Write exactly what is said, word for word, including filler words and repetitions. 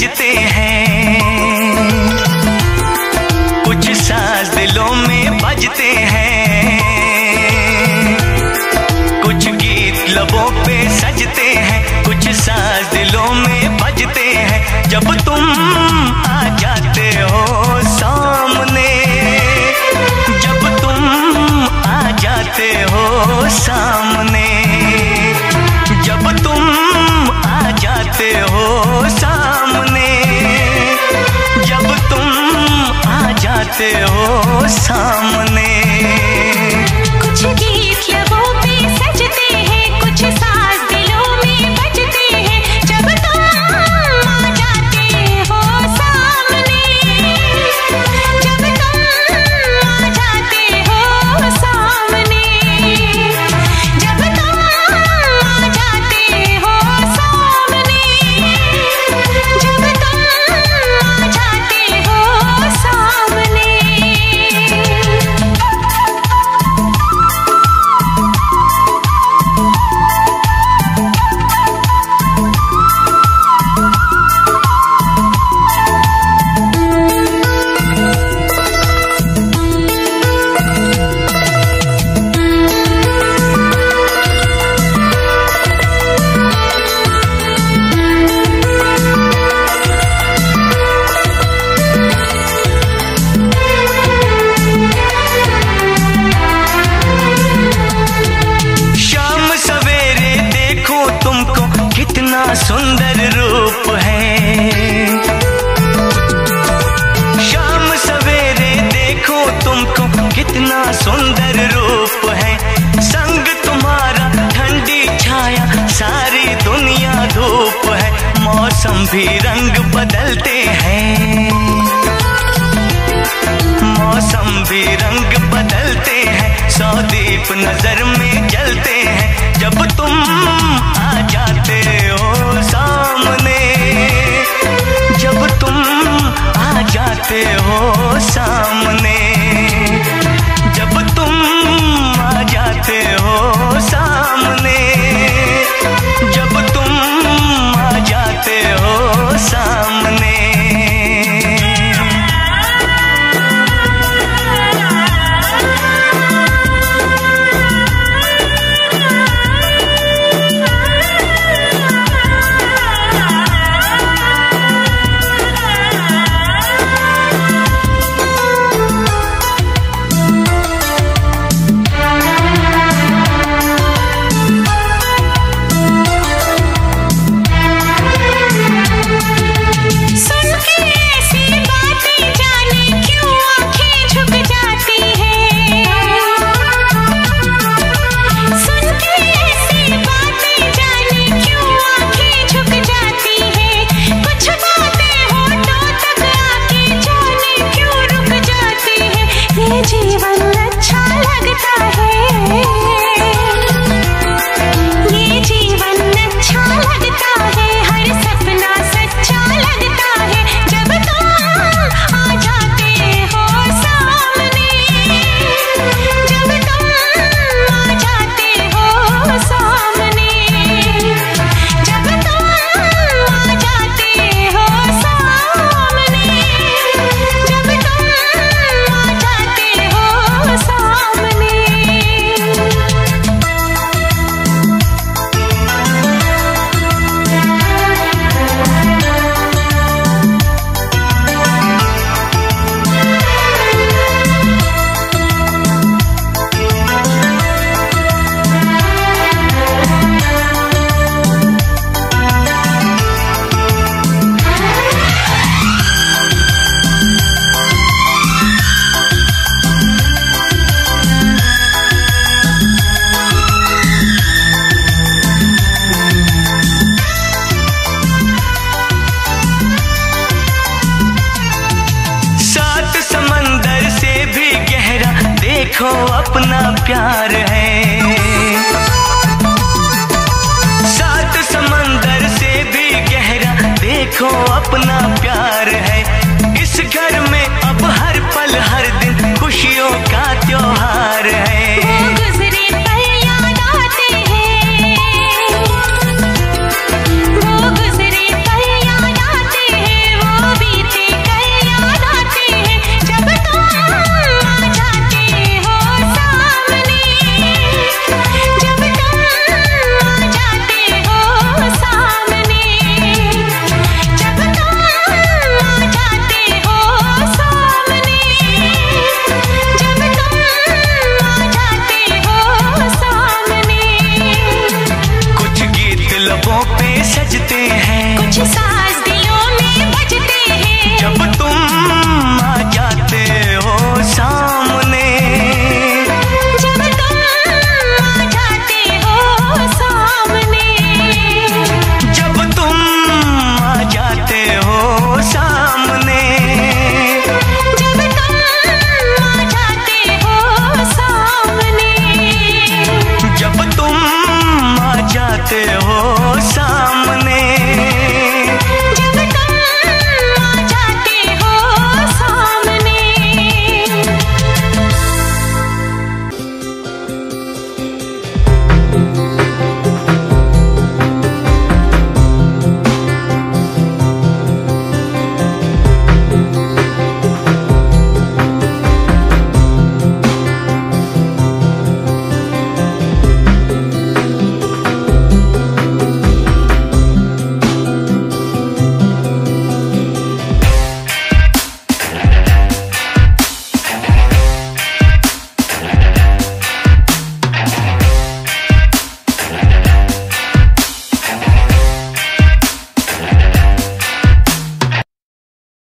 सजते हैं, कुछ साज दिलों में बजते हैं, कुछ गीत लबों पे सजते हैं, कुछ साज दिलों में बजते हैं। जब तुम आ जाते हो सामने, जब तुम आ जाते हो सामने, जब तुम आ जाते हो सामने, जब तुम आ जाते हो सामने। कुछ गीत लबों पे सजते हैं, कुछ साज दिलों में बजते हैं। जब तुम आ जाते हो सामने, जब तुम आ जाते हो सामने, जब तुम आ जाते हो सामने, जब तुम आ जाते हो सामने। शाम सवेरे देखो तुमको कितना सुंदर रूप है, शाम सवेरे देखो तुमको कितना सुंदर रूप है। संग तुम्हारा ठंडी छाया सारी दुनिया धूप है। मौसम भी रंग बदलते हैं, मौसम भी रंग बदलते हैं। सौ दीप नजर में जलते हैं। जब तुम आ जाते हो सामने, जब तुम आ जाते हो सामने, जब तुम आ जाते हो सामने, जब तुम आ जाते हो सामने। सुन के ऐसी बातें जाने क्यों आंखें झुक जाती हैं, सुन के ऐसी बातें जाने क्यों आंखें झुक जाती हैं। कुछ बातें होठों तक आके जाने क्यों रुक जाती हैं। ये जीवन अच्छा लगता है, ये जीवन अच्छा लगता है, हर सपना सच्चा लगता है। जब तुम आ जाते हो सामने, जब तुम आ जाते हो सामने, जब तुम आ जाते हो सामने, जब तुम आ जाते हो सामने। सात समंदर से भी गहरा देखो अपना प्यार है, सात समंदर से भी गहरा देखो अपना प्यार है। इस घर में अब हर पल हर दिन खुशियों का त्योहार है।